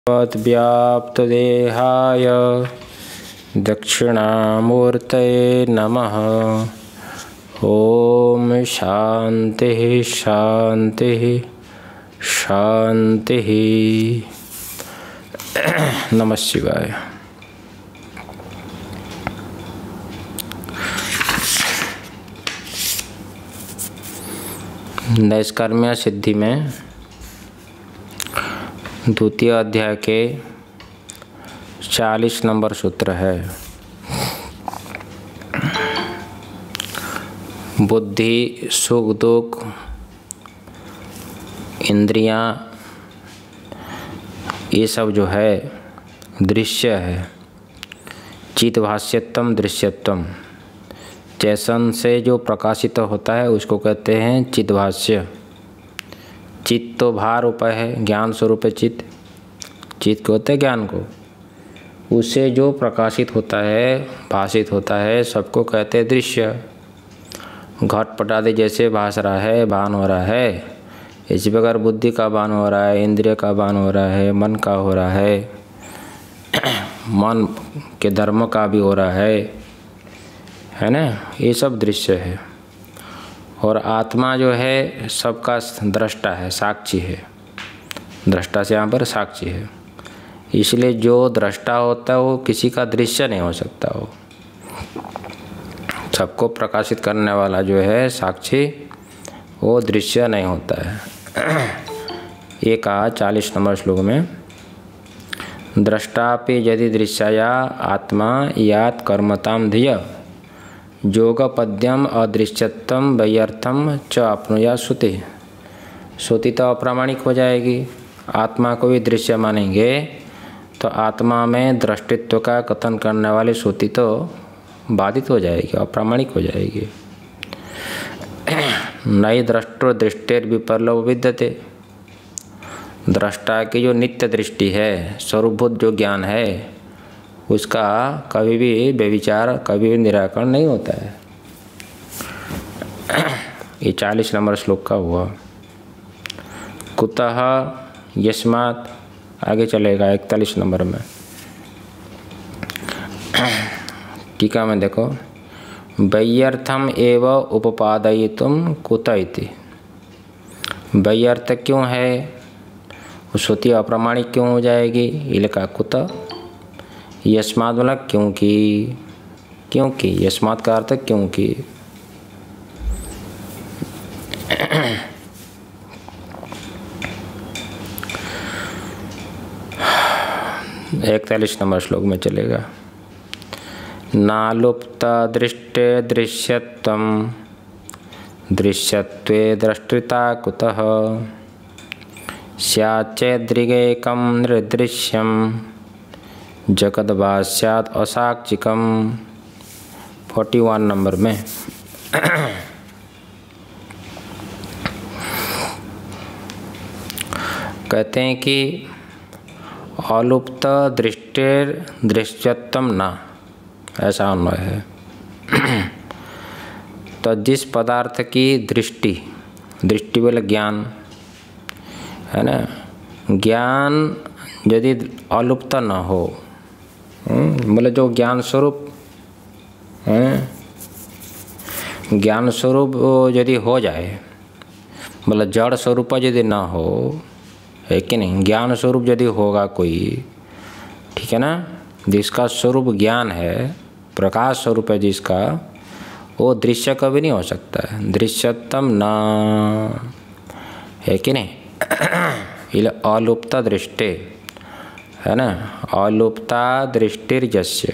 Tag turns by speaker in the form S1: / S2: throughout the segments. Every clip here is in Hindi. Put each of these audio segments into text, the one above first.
S1: व्याप्तदेहाय दक्षिणामूर्तये नमः। ओम शांति शांति शांति। नमः शिवाय। नैष्कर्म्य सिद्धि में द्वितीय अध्याय के 40 नंबर सूत्र है। बुद्धि, सुख दुख, इंद्रियां, ये सब जो है दृश्य है। चित्भाष्यत्वम दृश्यत्वम, चेतन से जो प्रकाशित होता है उसको कहते हैं चित्भाष्य। चित्त तो भार उपाय है, ज्ञान स्वरूप है चित्त। चित्त को होते ज्ञान को, उससे जो प्रकाशित होता है, भाषित होता है, सबको कहते हैं दृश्य। घटपट आदि जैसे भास रहा है, भान हो रहा है, इसी प्रकार बुद्धि का भान हो रहा है, इंद्रिय का भान हो रहा है, मन का हो रहा है, मन के धर्म का भी हो रहा है ना। ये सब दृश्य है। और आत्मा जो है सबका दृष्टा है, साक्षी है। दृष्टा से यहाँ पर साक्षी है, इसलिए जो दृष्टा होता है वो किसी का दृश्य नहीं हो सकता। वो सबको प्रकाशित करने वाला जो है साक्षी, वो दृश्य नहीं होता है। ये कहा 40 नंबर श्लोक में, दृष्टापि यदि दृश्याया आत्मा यात कर्मताम धिय योगपद्यम अदृश्यत्वम वैयर्थम च आपनुया श्रुति। श्रुति तो अप्रामाणिक हो जाएगी। आत्मा को भी दृश्य मानेंगे तो आत्मा में दृष्टित्व का कथन करने वाली श्रुति तो बाधित हो जाएगी, अप्रामाणिक हो जाएगी। नई दृष्टो दृष्टेर विपर्लोभ विद्यते। दृष्टा की जो नित्य दृष्टि है, स्वरूपभूत जो ज्ञान है, उसका कभी भी व्यभिचार, कभी भी निराकरण नहीं होता है। ये 40 नंबर श्लोक का हुआ। कुतः यस्मात्, आगे चलेगा 41 नंबर में। टीका में देखो, वैयर्थम एव उपपादयितुम कुत इति। वैयर्थ क्यों है, श्रुति अप्रामाणिक क्यों हो जाएगी, इलका कुत। यस्मात् वाला क्योंकि, क्योंकि यस्मात् का अर्थ क्योंकि। 41 नंबर श्लोक में चलेगा। नालुप्त दृष्टे दृश्यत्वम दृश्यत्वे दृष्टिता कुतः स्याच्चेद्रिगेकं निर्दृश्यम जगद्भास्यात् असाक्षिकम। 41 नंबर में कहते हैं कि अलुप्त दृष्टेर दृश्यत्वम न, ऐसा अन्वय है। तो जिस पदार्थ की दृष्टि, दृष्टि बोले ज्ञान है ना, ज्ञान यदि अलुप्त न हो, बोले जो ज्ञान स्वरूप है, ज्ञान स्वरूप यदि हो जाए, बोले जड़ स्वरूप यदि ना हो, है कि नहीं, ज्ञान स्वरूप यदि होगा कोई, ठीक है ना, जिसका स्वरूप ज्ञान है, प्रकाश स्वरूप है जिसका, वो दृश्य कभी नहीं हो सकता है। दृश्यत्वम ना, है कि नहीं। अलुप्त दृष्टि है ना, अलुप्ता दृष्टिर्जस्य।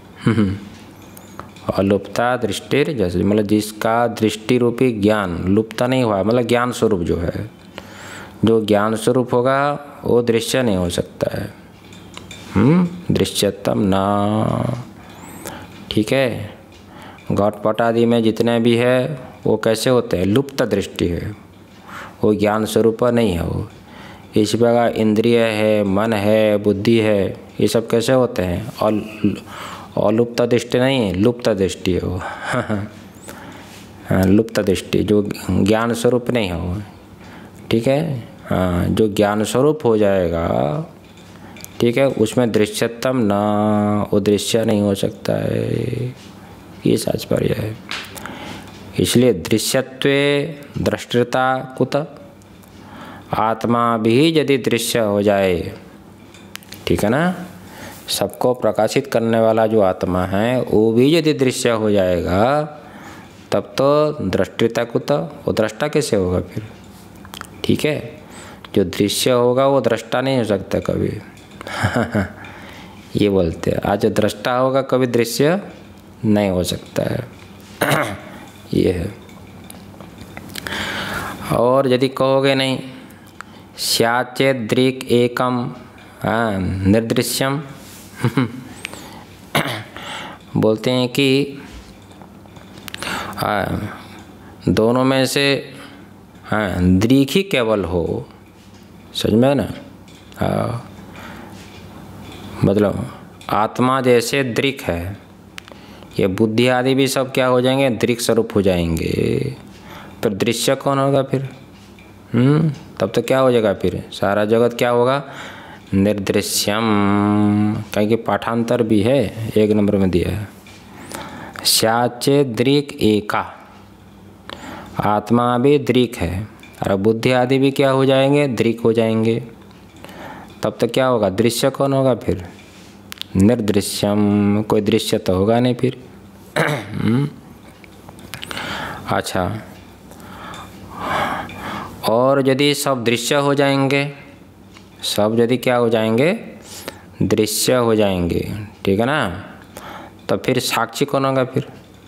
S1: अलुप्ता दृष्टिर्जस्य मतलब जिसका दृष्टि रूपी ज्ञान लुप्त नहीं हुआ, मतलब ज्ञान स्वरूप जो है, जो ज्ञान स्वरूप होगा वो दृश्य नहीं हो सकता है। दृश्यत्वम ना, ठीक है। घटपट आदि में जितने भी है वो कैसे होते हैं, लुप्त दृष्टि है, वो ज्ञान स्वरूप नहीं है। वो इसी प्रकार इंद्रिय है, मन है, बुद्धि है, ये सब कैसे होते हैं, अलुप्त दृष्टि नहीं है, लुप्त दृष्टि है वो। लुप्त दृष्टि जो ज्ञान स्वरूप नहीं है वो, ठीक है। जो ज्ञान स्वरूप हो जाएगा ठीक है, उसमें दृश्यत्वम न, वो दृश्य नहीं हो सकता है, ये तात्पर्य है। इसलिए दृश्यत्वे दृष्टता कुत, आत्मा भी यदि दृश्य हो जाए, ठीक है ना, सबको प्रकाशित करने वाला जो आत्मा है वो भी यदि दृश्य हो जाएगा तब तो दृष्टता कुत, वो दृष्टा कैसे होगा फिर? ठीक है, जो दृश्य होगा वो दृष्टा नहीं हो सकता कभी। ये बोलते हैं, आज जो दृष्टा होगा कभी दृश्य नहीं हो सकता है। ये है। और यदि कहोगे नहीं स्याचेत दृक् एकम निर्दृश्यम, बोलते हैं कि दोनों में से दृक् ही केवल हो, समझ में ना? मतलब आत्मा जैसे दृक् है, ये बुद्धि आदि भी सब क्या हो जाएंगे? दृक् स्वरूप हो जाएंगे। फिर दृश्य कौन होगा फिर? तब तो क्या हो जाएगा फिर? सारा जगत क्या होगा? निर्दृश्यम। कहीं कि पाठांतर भी है, 1 नंबर में दिया है, स्याचे दृक् एका, आत्मा भी दृक् है और बुद्धि आदि भी क्या हो जाएंगे? दृक् हो जाएंगे। तब तो क्या होगा? दृश्य कौन होगा फिर? निर्दृश्यम, कोई दृश्य तो होगा नहीं फिर। अच्छा, और यदि सब दृश्य हो जाएंगे, सब यदि क्या हो जाएंगे? दृश्य हो जाएंगे, ठीक है ना, तो फिर साक्षी कौन होगा फिर?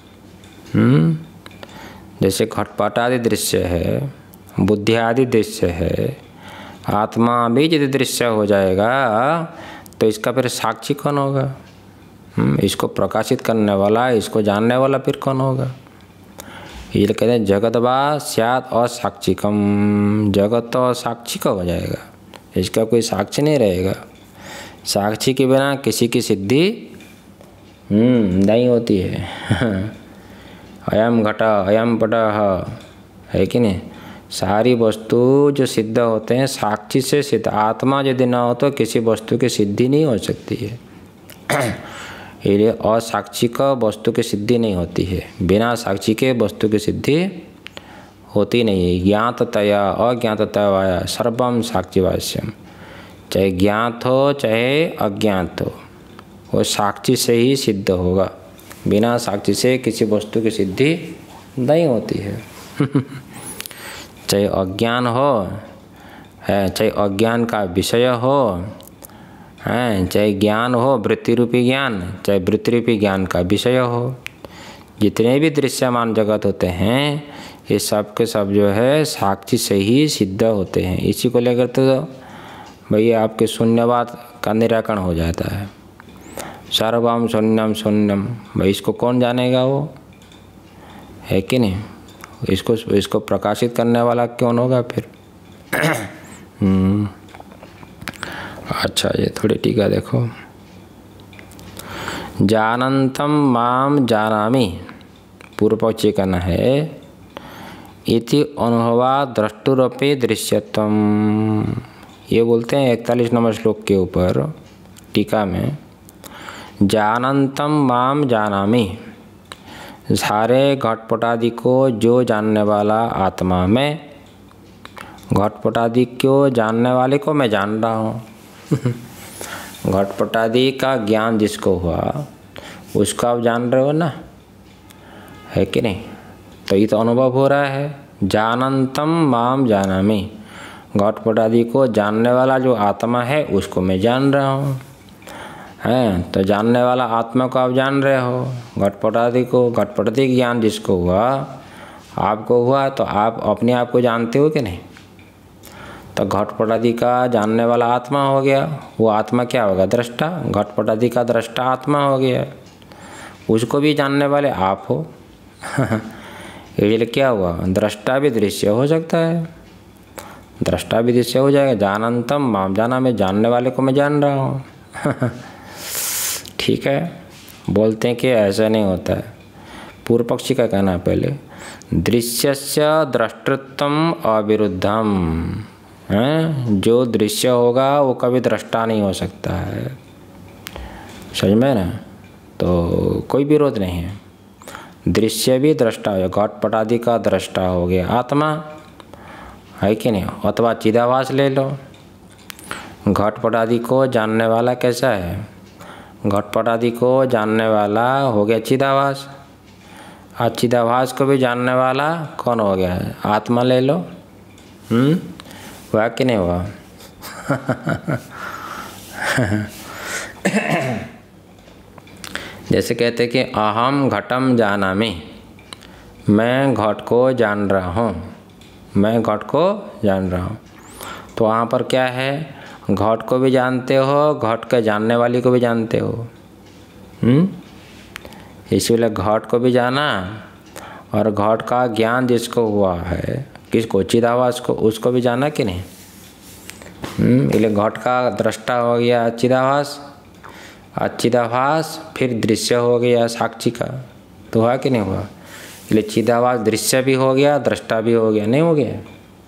S1: जैसे घटपट आदि दृश्य है, बुद्धि आदि दृश्य है, आत्मा भी यदि दृश्य हो जाएगा तो इसका फिर साक्षी कौन होगा? इसको प्रकाशित करने वाला, इसको जानने वाला फिर कौन होगा? ये कहते हैं जगत वा स्यात् असाक्षिकम, जगत तो असाक्षी का हो जाएगा, इसका कोई साक्षी नहीं रहेगा। साक्षी के बिना किसी की सिद्धि नहीं होती है। अयम घटा अयम पटः, है कि नहीं? सारी वस्तु जो सिद्ध होते हैं साक्षी से सिद्ध, आत्मा यदि ना हो तो किसी वस्तु की सिद्धि नहीं हो सकती है। इसलिए असाक्षी का वस्तु की सिद्धि नहीं होती है, बिना साक्षी के वस्तु की सिद्धि होती नहीं है। ज्ञाततया अज्ञाततया सर्वम साक्षीवास्यम, चाहे ज्ञात हो चाहे अज्ञात हो, वो साक्षी से ही सिद्ध होगा, बिना साक्षी से किसी वस्तु की सिद्धि नहीं होती है। चाहे अज्ञान हो, चाहे अज्ञान का विषय हो, चाहे ज्ञान हो वृत्ति रूपी ज्ञान, चाहे वृत्ति रूपी ज्ञान का विषय हो, जितने भी दृश्यमान जगत होते हैं ये सब के सब जो है साक्षी से ही सिद्ध होते हैं। इसी को लेकर तो भैया आपके शून्यवाद का निराकरण हो जाता है। सर्वम शून्यम शून्यम, भाई इसको कौन जानेगा? वो है कि नहीं? इसको प्रकाशित करने वाला कौन होगा फिर? अच्छा, ये थोड़ी टीका देखो। जानंतम माम जानामि, पूर्व पक्षी कहना है, इति अनुभवा द्रष्टुरपि दृश्यत्वम। ये बोलते हैं 41 नंबर श्लोक के ऊपर टीका में, जानंतम माम जानामि, सारे घटपटादि को जो जानने वाला आत्मा में, घटपटादि को जानने वाले को मैं जान रहा हूँ। घटपटादि का ज्ञान जिसको हुआ उसको आप जान रहे हो ना, है कि नहीं? तो ये तो अनुभव हो रहा है। जानंतम माम जानामि, घटपटादि को जानने वाला जो आत्मा है उसको मैं जान रहा हूँ, है। तो जानने वाला आत्मा को आप जान रहे हो, घटपटादि को, घटपटादि ज्ञान जिसको हुआ आपको हुआ, तो आप अपने आप को जानते हो कि नहीं? तो घटपटादि का जानने वाला आत्मा हो गया, वो आत्मा क्या होगा? दृष्टा। घटपटादि का दृष्टा आत्मा हो गया, उसको भी जानने वाले आप हो। इसलिए क्या हुआ? दृष्टा भी दृश्य हो सकता है, दृष्टा भी दृश्य हो जाएगा। जानंतम माम जाना, मैं जानने वाले को मैं जान रहा हूँ। ठीक है, बोलते हैं कि ऐसा नहीं होता है। पूर्व पक्षी का कहना है पहले, दृश्यस्य द्रष्टृत्वम अविरुद्धम, हैं, जो दृश्य होगा वो कभी दृष्टा नहीं हो सकता है, समझ में ना। तो कोई विरोध नहीं है, दृश्य भी दृष्टा हो, घटपट आदि का दृष्टा हो गया आत्मा, है कि नहीं। अथवा चिदाभास ले लो, घटपट आदि को जानने वाला कैसा है, घटपट आदि को जानने वाला हो गया चिदाभास, और चिदाभास को भी जानने वाला कौन हो गया है, आत्मा ले लो। हुआ कि नहीं हुआ? जैसे कहते कि अहम घटम जानामि, मैं घट को जान रहा हूँ, मैं घट को जान रहा हूँ। तो वहाँ पर क्या है, घट को भी जानते हो, घट के जानने वाली को भी जानते हो। इसीलिए घट को भी जाना और घट का ज्ञान जिसको हुआ है, किसको, चिदाभास को, उसको भी जाना कि नहीं। इसलिए घट का दृष्टा हो गया चिदाभास, चिदाभास फिर दृश्य हो गया साक्षी का। तो हुआ कि नहीं हुआ? इसलिए चिदाभास दृश्य भी हो गया, दृष्टा भी हो गया, नहीं हो गया?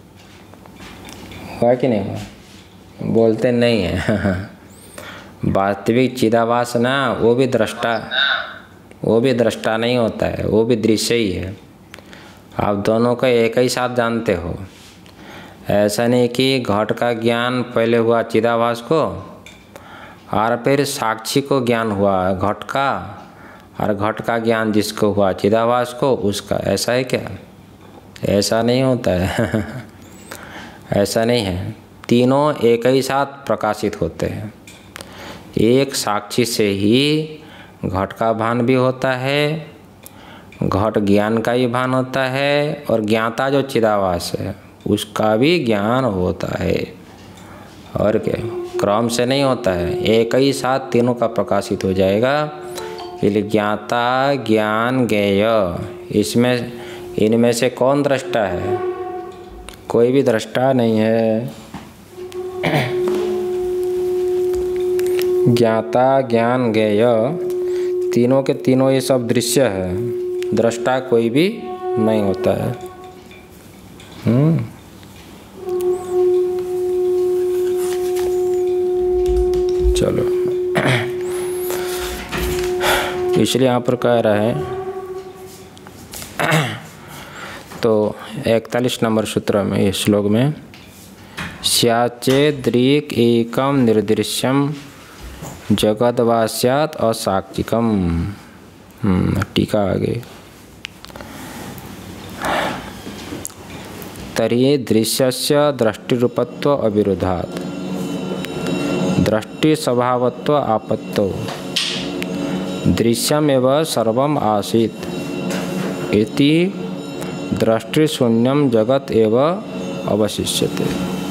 S1: हुआ कि नहीं हुआ? बोलते नहीं है। वास्तविक चिदाभास ना, वो भी दृष्टा नहीं होता है, वो भी दृश्य ही है। आप दोनों को एक ही साथ जानते हो। ऐसा नहीं कि घट का ज्ञान पहले हुआ चिदाभास को और फिर साक्षी को ज्ञान हुआ घट का, और घट का ज्ञान जिसको हुआ चिदाभास को उसका। ऐसा है क्या? ऐसा नहीं होता है। ऐसा नहीं है, तीनों एक ही साथ प्रकाशित होते हैं। एक साक्षी से ही घट का भान भी होता है, घट ज्ञान का ही भान होता है, और ज्ञाता जो चिदाभास है उसका भी ज्ञान होता है। और क्या, क्रम से नहीं होता है, एक ही साथ तीनों का प्रकाशित हो जाएगा। इसलिए ज्ञाता ज्ञान ज्ञेय, इसमें इनमें से कौन दृष्टा है? कोई भी दृष्टा नहीं है। ज्ञाता ज्ञान ज्ञेय तीनों के तीनों ये सब दृश्य है, दृष्टा कोई भी नहीं होता है। चलो, इसलिए यहाँ पर कह रहा है, तो 41 नंबर सूत्र में, इस श्लोक में, स्याचेद्रिक एकम निर्दृश्यम जगद्वास्यात् असाक्षिकम। टीका आगे, तर्हि दृश्यस्य दृष्टिरूपत्व अविरोधात् दृष्टि स्वभावत्व आपत्तौ दृश्यमेव सर्वम आसीत् इति दृष्टि शून्यम जगत एव अवशिष्यते।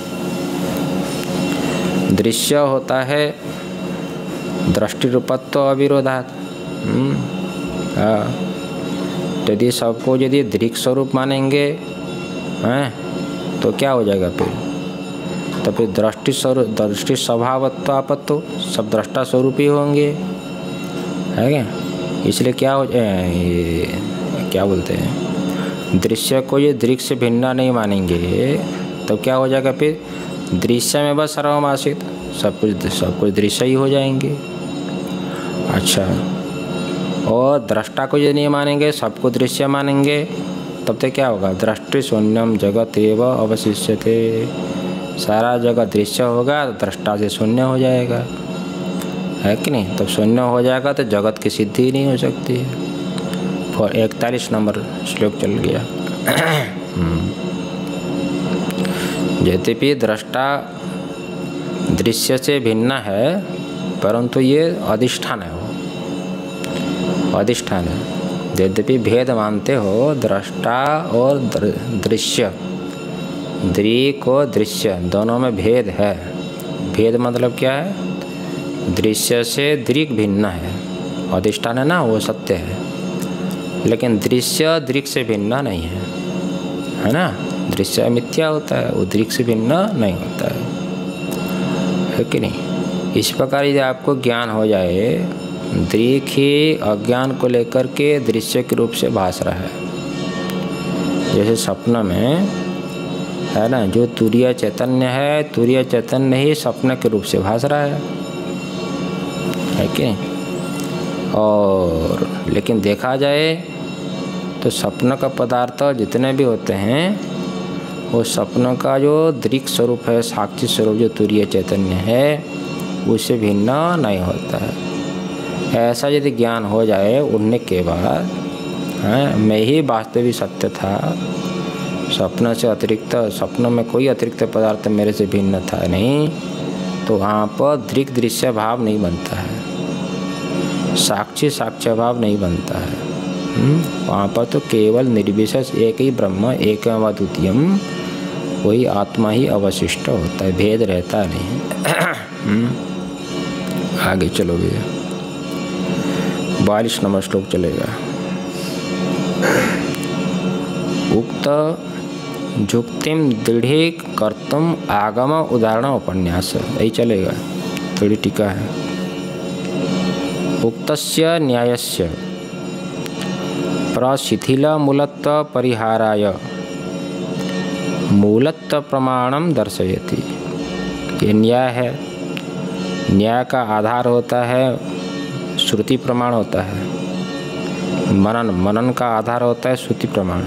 S1: दृश्य होता है दृष्टि रूपत्व अविरोधात्। यदि सबको यदि दृक् स्वरूप मानेंगे हैं तो क्या हो जाएगा फिर? तो फिर दृष्टि स्वभावत्व आपत्तो, सब दृष्टा स्वरूप ही होंगे, है क्या? इसलिए क्या बोलते हैं, दृश्य को ये दृक् से भिन्न नहीं मानेंगे तो क्या हो जाएगा फिर? दृश्य में बस सर्वम आसित, सब कुछ दृश्य ही हो जाएंगे। अच्छा, और दृष्टा को ये नहीं मानेंगे, सबको दृश्य मानेंगे, तब तक क्या होगा? दृष्टि शून्यम जगत एव अवशिष्यते। सारा जगत दृश्य होगा, दृष्टा से शून्य हो जाएगा, है कि नहीं? तब शून्य हो जाएगा तो जगत की सिद्धि ही नहीं हो सकती है। और 41 नंबर श्लोक चल गया। यद्यपि दृष्टा दृश्य से भिन्न है, परंतु ये अधिष्ठान है, वो अधिष्ठान है। यद्यपि भेद मानते हो दृष्टा और दृश्य, दृक् और दृश्य दोनों में भेद है। भेद मतलब क्या है? दृश्य से दृक् भिन्न है, अधिष्ठान है ना, वो सत्य है, लेकिन दृश्य दृक् से भिन्न नहीं है ना। दृश्य मिथ्या होता है, वो दृक् से भिन्न नहीं होता है कि नहीं? इस प्रकार यदि आपको ज्ञान हो जाए, दृक् ही अज्ञान को लेकर के दृश्य के रूप से भास रहा है। जैसे सपना में है ना। जो तुरीय चैतन्य है, तुरीय चैतन्य ही स्वप्न के रूप से भास रहा है कि नहीं। और लेकिन देखा जाए तो स्वप्न का पदार्थ जितने भी होते हैं वो स्वप्न का जो दृक् स्वरूप है, साक्षी स्वरूप जो तुरीय चैतन्य है, उससे भिन्न नहीं होता है। ऐसा यदि ज्ञान हो जाए उड़ने के बाद, मैं ही वास्तविक सत्य था, स्वप्न से अतिरिक्त, स्वप्न में कोई अतिरिक्त पदार्थ मेरे से भिन्न था नहीं, तो वहाँ पर दृक् दृश्य भाव नहीं बनता है, साक्षी साक्ष्य भाव नहीं बनता है। वहाँ पर तो केवल निर्विशेष एक ही ब्रह्म, एकम अद्वितीयम, वही आत्मा ही अवशिष्ट होता है, भेद रहता नहीं। आगे चलो भैया, 42 नंबर श्लोक चलेगा। उक्त जुक्तिम दृढ़ी कर्तुम आगम उदाहरण उपन्यास, यही चलेगा, थोड़ी टीका है। उक्तस्य न्यायस्य प्रशिथिल मूलत्व परिहाराय मूलत्व प्रमाणम दर्शयति। ये न्याय है, न्याय का आधार होता है श्रुति प्रमाण होता है, मनन, मनन का आधार होता है श्रुति प्रमाण।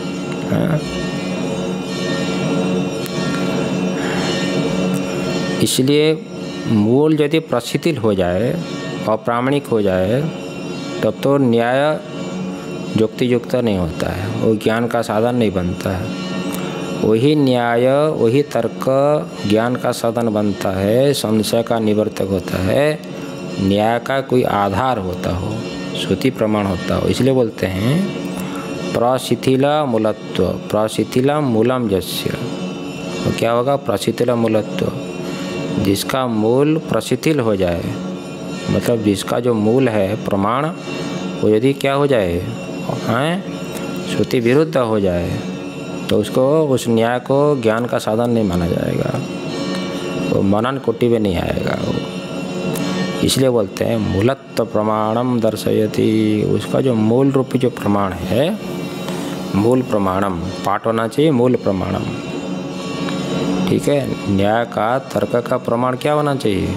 S1: इसलिए मूल यदि प्रशिथिल हो जाए, अप्रामाणिक हो जाए, तब तो न्याय युक्ति युक्त नहीं होता है, वो ज्ञान का साधन नहीं बनता है। वही न्याय, वही तर्क ज्ञान का साधन बनता है, संशय का निवर्तक होता है, न्याय का कोई आधार होता हो, श्रुति प्रमाण होता हो। इसलिए बोलते हैं प्रशिथिल मूलत्व, प्रशिथिल मूलम यस्य, तो क्या होगा, प्रशिथिल मूलत्व, जिसका मूल प्रशिथिल हो जाए, मतलब जिसका जो मूल है प्रमाण, वो यदि क्या हो जाए, श्रुति विरुद्ध हो जाए, तो उसको, उस न्याय को ज्ञान का साधन नहीं माना जाएगा, वो मनन कोटि में नहीं आएगा वो। इसलिए बोलते हैं मूलत्व प्रमाणम दर्शयति, उसका जो मूल रूपी जो प्रमाण है, मूल प्रमाणम, पाठ होना चाहिए मूल प्रमाणम, ठीक है। न्याय का, तर्क का प्रमाण क्या होना चाहिए,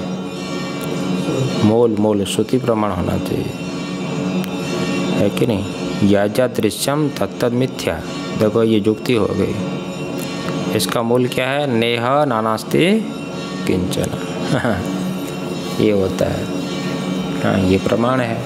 S1: मूल श्रुति प्रमाण होना चाहिए, है कि नहीं। याजा दृश्यम तत्तद मिथ्या, देखो ये युक्ति हो गई, इसका मूल क्या है, नेह नानास्ति किंचन, ये होता है, हाँ ये प्रमाण है।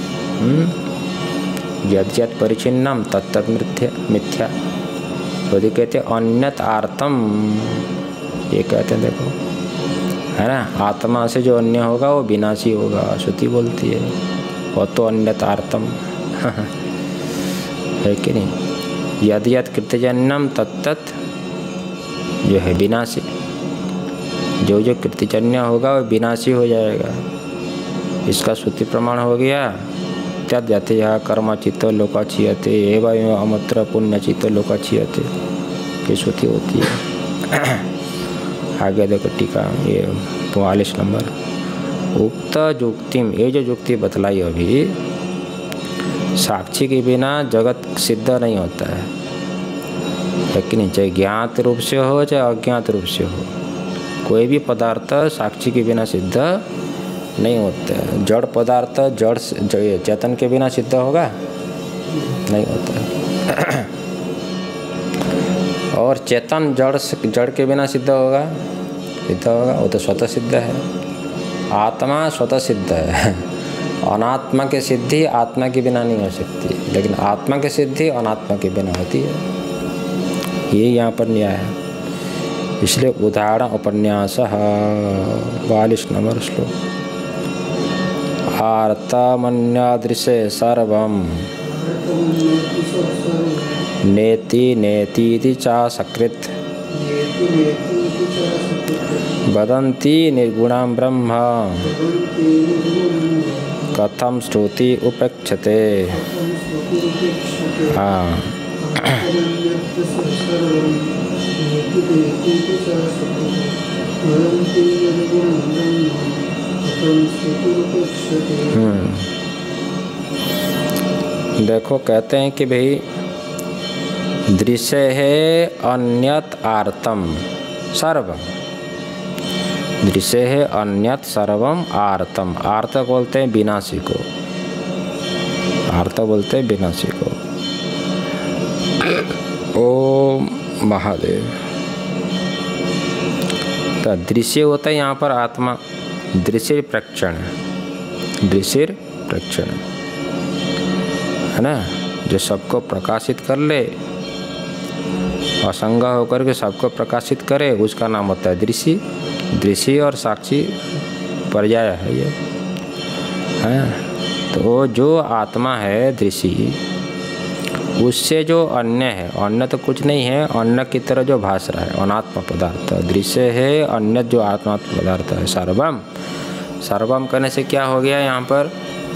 S1: यद यद परिचिन्नम तत्तद मिथ्या, यदि कहते अन्यत आर्तम, ये कहते हैं देखो, है ना, आत्मा से जो अन्य होगा वो विनाशी होगा, श्रुति बोलती है, वो तो अन्यत आर्तम, है कि नहीं। यद यद कृत्यजन्यम तत्तत्, जो है विनाशी, जो जो कृत्यजन्य होगा वो विनाशी हो जाएगा, इसका श्रुति प्रमाण हो गया। तद जाते यह कर्म चित्तो लोकाचीयते एवं अमत्र पुण्य चित्तो लोकाचीयते, ये श्रुति होती है। आगे देखो टीका, ये 44 नंबर। उक्त युक्तिम, ये जो युक्ति बतलाई अभी, साक्षी के बिना जगत सिद्ध नहीं होता है, लेकिन चाहे ज्ञात रूप से हो चाहे अज्ञात रूप से हो, कोई भी पदार्थ साक्षी के बिना सिद्ध नहीं होता है। जड़ पदार्थ जड़ चेतन के बिना सिद्ध होगा, नहीं होता है। और चेतन जड़ के बिना सिद्ध होगा, वो तो स्वतः सिद्ध है। आत्मा स्वतः सिद्ध है, अनात्मा की सिद्धि आत्मा के बिना नहीं हो सकती, लेकिन आत्मा की सिद्धि अनात्मा के बिना होती है, ये यहाँ पर न्याय है। इसलिए उदाहरण उपन्यास 42 नंबर श्लोक। आर्तमन्यादृशे सर्वं नेति नेतीति चा सकृत वदन्ति निर्गुणं ब्रह्म कथम श्रुति उपेक्षते। हाँ देखो कहते हैं कि भाई दृश्य है अन्यत आर्तम सर्वम, दृश्य है अन्यत सर्वम आर्तम। आर्त बोलते हैं विनाशी को, आर्त बोलते हैं विनाशी को। ओम महादेव। तो दृश्य होता है यहाँ पर आत्मा, दृश्य प्रक्षण, दृश्य प्रक्षण है ना, जो सबको प्रकाशित कर ले, असंग होकर के सबको प्रकाशित करे, उसका नाम होता है दृश्य। दृश्य और साक्षी पर्याय है ये है। तो जो आत्मा है दृश्य, उससे जो अन्य है, अन्य तो कुछ नहीं है, अन्य की तरह जो भास रहा है अनात्मा पदार्थ, दृश्य है अन्य जो आत्मात्म पदार्थ है। सर्वम, सर्वम करने से क्या हो गया यहाँ पर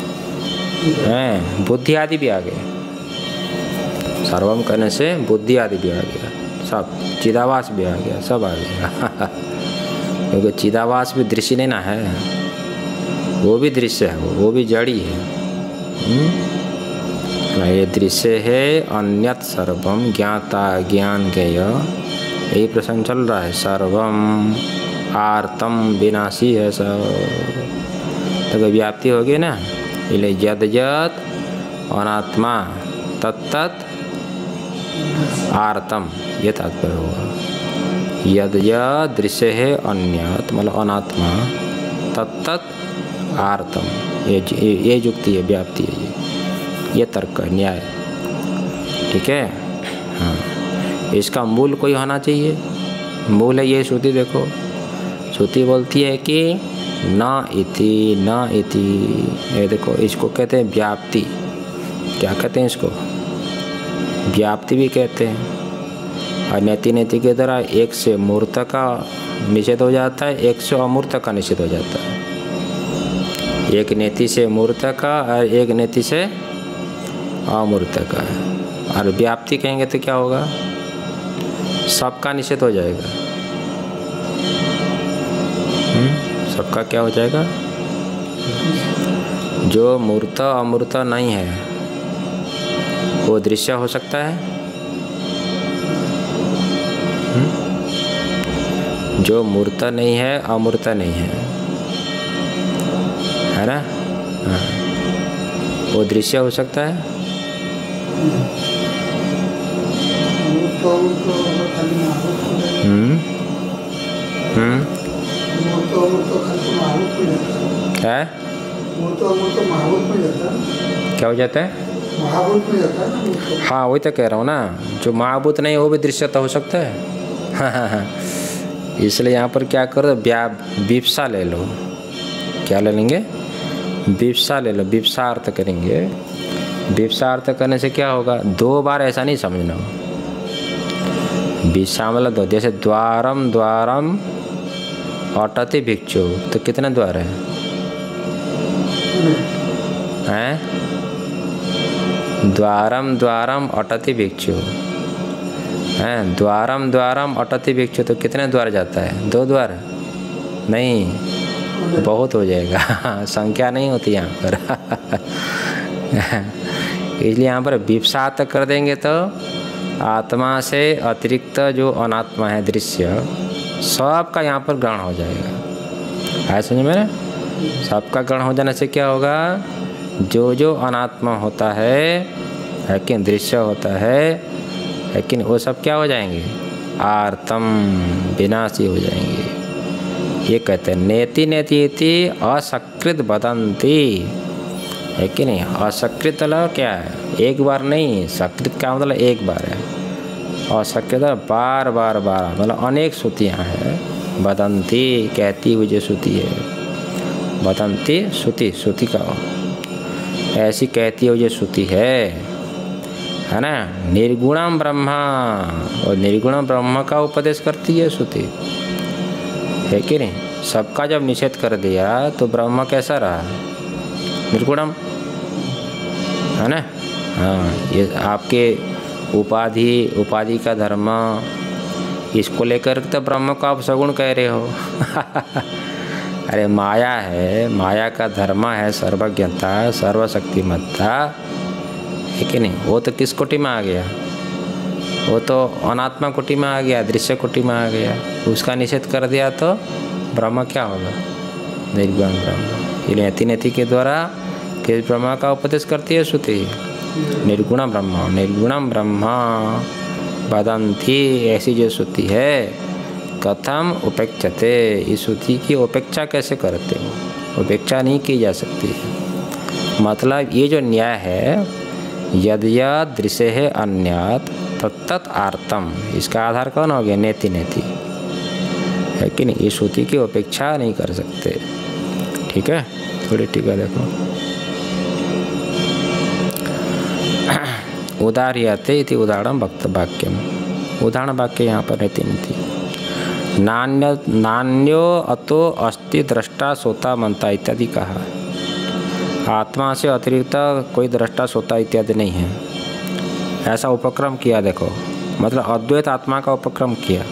S1: है, बुद्धि आदि भी आ गए। सर्वम करने से बुद्धि आदि भी आ गया, सब चिदावास भी आ गया, सब आ गया। क्योंकि चिदावास भी दृश्य नहीं ना है, वो भी दृश्य है, वो भी जड़ी है। ये दृश्य है अन्यत सर्वम ज्ञाता ज्ञान ज्ञेय, यही प्रसंग चल रहा है। सर्वम आर्तम विनाशी है सब, तो व्याप्ति होगी ना। इसलिए यद यद अनात्मा तत्तत् आर्तम, ये तात्पर्य होगा। यद यद दृश्य है अन्यत मतलब अनात्मा, तत्तत् आर्तम, ये युक्ति है, व्याप्ति है ये तर्क है, न्याय। ठीक है हाँ, इसका मूल कोई होना चाहिए। मूल है ये श्रुति। देखो श्रुति बोलती है कि न इति न इति, ये देखो इसको कहते हैं व्याप्ति। क्या कहते हैं इसको? व्याप्ति भी कहते हैं। और नेति नेति के द्वारा एक से मूर्त का निषेध हो जाता है, एक से अमूर्त का निषेध हो जाता है। एक नेति से मूर्त का और एक नेति से अमूर्त का है। और व्याप्ति कहेंगे तो क्या होगा? सबका निषेध हो जाएगा। सबका क्या हो जाएगा? जो मूर्त अमूर्त नहीं है वो दृश्य हो सकता है। जो मूर्त नहीं है अमूर्त नहीं है ना, हाँ, वो दृश्य हो सकता है। है क्या हो जाता है? हाँ वही तो कह रहा हूँ ना, जो महाभूत नहीं वो भी दृश्यता हो सकता है। हाँ, इसलिए यहाँ पर क्या करो, विप्सा ले लो। क्या ले लेंगे? विप्सा ले लो। विप्सा अर्थ करेंगे। विप्सा अर्थ करने से क्या होगा? दो बार ऐसा नहीं समझना। विप्सा मतलब दो, जैसे द्वारम द्वारम अटति भिक्षु, तो कितने द्वार हैं? द्वारम द्वारम अटति भिक्षु हैं। द्वारम द्वारम अटति भिक्षु, तो कितने द्वार जाता है? दो द्वार नहीं, बहुत हो जाएगा। संख्या नहीं होती यहाँ पर। इसलिए यहाँ पर विप्सा तक कर देंगे तो आत्मा से अतिरिक्त जो अनात्मा है दृश्य, सबका यहाँ पर ग्रहण हो जाएगा। है समझ में? सबका ग्रहण हो जाने से क्या होगा? जो जो अनात्मा होता है कि दृश्य होता है, लेकिन वो सब क्या हो जाएंगे? आर्तम विनाशी हो जाएंगे। ये कहते हैं नेति नेति इति असकृत वदन्ति, है कि नहीं? असकृत मतलब क्या है? एक बार नहीं, सकृत का मतलब एक बार है। असकृत बार बार बार मतलब अनेक श्रुतियाँ हैं। वदन्ति कहती हुई जो श्रुति है, वदन्ति श्रुति, श्रुति का ऐसी कहती हुई जो श्रुति है ना। निर्गुणम ब्रह्मा, और निर्गुण ब्रह्म का उपदेश करती है श्रुति, है कि नहीं? सबका जब निषेध कर दिया तो ब्रह्म कैसा रहा? निर्गुणम, है ना। हाँ, ये आपके उपाधि का धर्म, इसको लेकर तो ब्रह्म को आप सगुण कह रहे हो। अरे माया है, माया का धर्म है सर्वज्ञता सर्वशक्तिमत्ता, है कि नहीं? वो तो किस कोटि में आ गया? वो तो अनात्मा कोटि में आ गया, दृश्य कोटि में आ गया, उसका निषेध कर दिया तो ब्रह्म क्या होगा? निर्गुण ब्रह्म। ये नेति नेति के द्वारा किस ब्रह्म का उपदेश करती है श्रुति? निर्गुण ब्रह्म। निर्गुणम ब्रह्म वदंती, ऐसी जो श्रुति है, कथम उपेक्षते, इस श्रुति की उपेक्षा कैसे करते हो? उपेक्षा नहीं की जा सकती है। मतलब ये जो न्याय है, यद यद दृश्य है अन्यत तत्तत् आर्तम, इसका आधार कौन हो गया? नेति नेति, है कि नहीं? इस श्रुति की उपेक्षा नहीं कर सकते। ठीक है, थोड़ी टीका देखो। उदाहरियते इति उदाहरण वक्तव्यम, उदाहरण वाक्य यहाँ पर नेति नेति। नान्यो अतो अस्ति दृष्टा सोता मनता इत्यादि कहा। आत्मा से अतिरिक्त कोई दृष्टा सोता इत्यादि नहीं है, ऐसा उपक्रम किया। देखो, मतलब अद्वैत आत्मा का उपक्रम किया,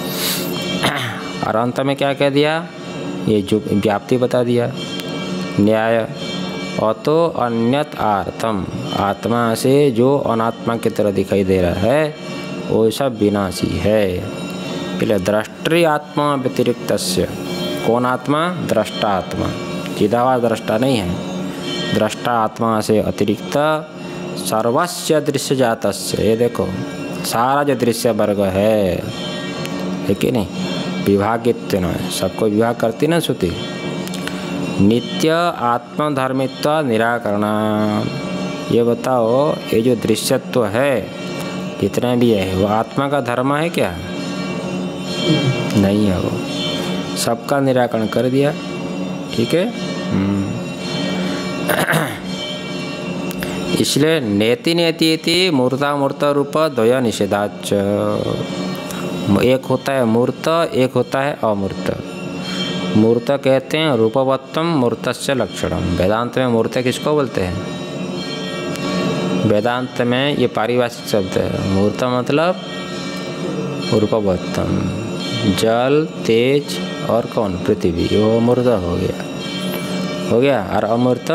S1: और अंत में क्या कह दिया? ये जो व्याप्ति बता दिया, न्याय। अतो अन्यत आर्थम, आत्मा से जो अनात्मा की तरह दिखाई दे रहा है वो सब विनाशी है। पहले दृष्टि आत्मा व्यतिरिक्तस्य, कौन आत्मा? दृष्टा आत्मा, चिदाभास दृष्टा नहीं है। दृष्टा आत्मा से अतिरिक्त सर्वस्य दृश्य जातस्य, ये देखो सारा जो दृश्य वर्ग है कि नहीं, विभागित्व न, सबको विभाग करती ना श्रुति। नित्य आत्मधर्मित्व निराकरण, ये बताओ ये जो दृश्यत्व है कितना भी है, वो आत्मा का धर्म है क्या? नहीं है, वो सबका निराकरण कर दिया। ठीक है, इसलिए नेति नेति मूर्ता मूर्त रूप द्वय निषेधाच, एक होता है मूर्त, एक होता है अमूर्त। मूर्त कहते हैं रूपवत्तम मूर्तस्य लक्षणम। वेदांत में मूर्त किसको बोलते हैं? वेदांत में ये पारिभाषिक शब्द है। मूर्त मतलब रूपवत्तम, जल, तेज और कौन? पृथ्वी, वो मूर्त हो गया। और अमूर्त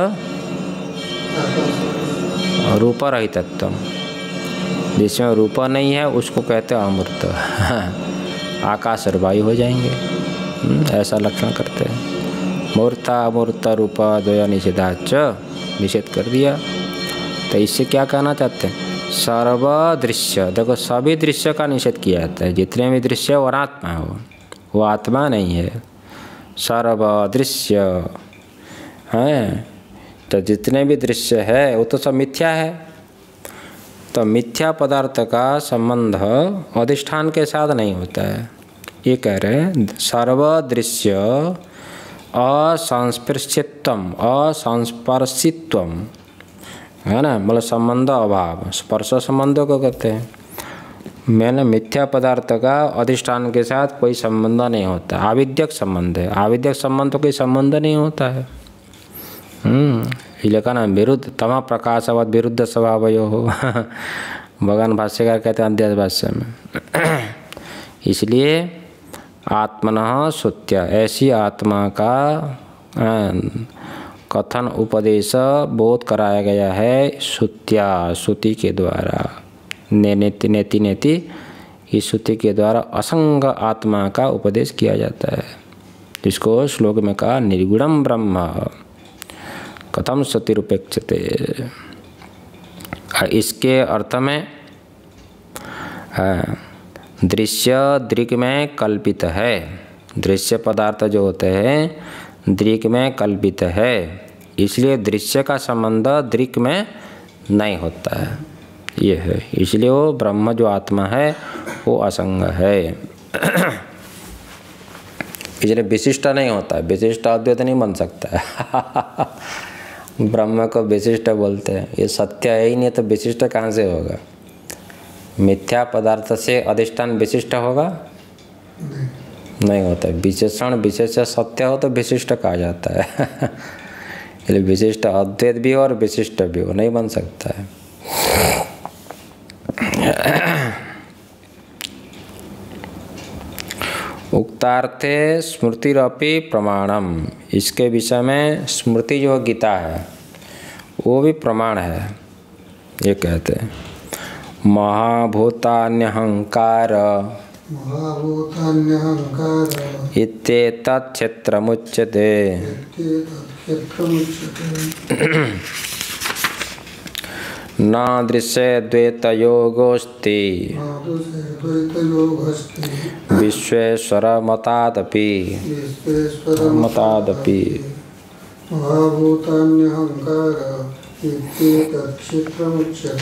S1: रूप रहितत्व, जिसमें रूप नहीं है उसको कहते हैं अमूर्त। आकाश और वायु हो जाएंगे, ऐसा लक्षण करते हैं। मूर्ता अमूर्त रूप द्वय निषेधाच, निषेध कर दिया। तो इससे क्या कहना चाहते हैं? सर्व दृश्य, देखो सभी दृश्य का निषेध किया जाता है। जितने भी दृश्य वो अनात्मा हो, वो आत्मा नहीं है। सर्व दृश्य है, तो जितने भी दृश्य है वो तो सब मिथ्या है। तो मिथ्या पदार्थ का संबंध अधिष्ठान के साथ नहीं होता है। ये कह रहे हैं सर्व दृश्य असंस्पर्शित्वम, असंस्पर्शित्वम है ना, मतलब संबंध अभाव, स्पर्श संबंधों को कहते हैं। मैंने मिथ्या पदार्थ का अधिष्ठान के साथ कोई संबंध नहीं होता, आविद्यक संबंध है। आविद्यक संबंध तो कोई संबंध नहीं होता है। इसलिए कहना विरुद्ध तमा प्रकाशवत विरुद्ध स्वभावयो हो। भगवान भाष्यकार कहते हैं अध्यास भाष्य में। इसलिए आत्मनः श्रुत्य, ऐसी आत्मा का कथन उपदेश बोध कराया गया है श्रुत्या, श्रुति के द्वारा। नेति नेति नेति, इस श्रुति के द्वारा असंग आत्मा का उपदेश किया जाता है, जिसको श्लोक में कहा निर्गुणम ब्रह्म कथम श्रुतिरुपेक्षते। इसके अर्थ में दृश्य दृक् में कल्पित है। दृश्य पदार्थ जो होते हैं दृक् में कल्पित है, इसलिए दृश्य का संबंध दृक् में नहीं होता है। ये है, इसलिए वो ब्रह्म जो आत्मा है वो असंग है। इसलिए विशिष्ट नहीं होता है, विशिष्ट अद्वैत नहीं बन सकता है। ब्रह्म को विशिष्ट बोलते हैं, ये सत्य है ही नहीं तो विशिष्ट कहाँ से होगा? मिथ्या पदार्थ से अधिष्ठान विशिष्ट होगा? नहीं होता। विशेषण विशेष सत्य हो तो विशिष्ट कहा जाता है। इसलिए विशिष्ट अद्वैत भी हो और विशिष्ट भी हो, नहीं बन सकता है। उक्तार्थे स्मृतिरपि प्रमाणम, इसके विषय में स्मृति जो गीता है वो भी प्रमाण है, ये कहते हैं। महाभूतान्यहंकार इत्येतत् क्षेत्रमुच्यते। न दृश्ये द्वैतयोगोऽस्ति विश्वेश्वरमतादपि
S2: महाभूतान्यहंकार इत्येतत् क्षेत्रमुच्यते।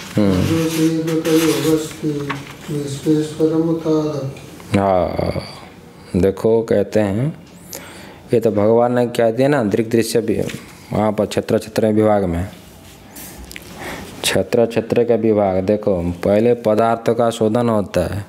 S1: हाँ, देखो कहते हैं ये तो भगवान ने क्या दिया ना, दृक् दृश्य भी वहाँ पर क्षेत्र विभाग में क्षेत्र का विभाग। देखो पहले पदार्थ का शोधन होता है,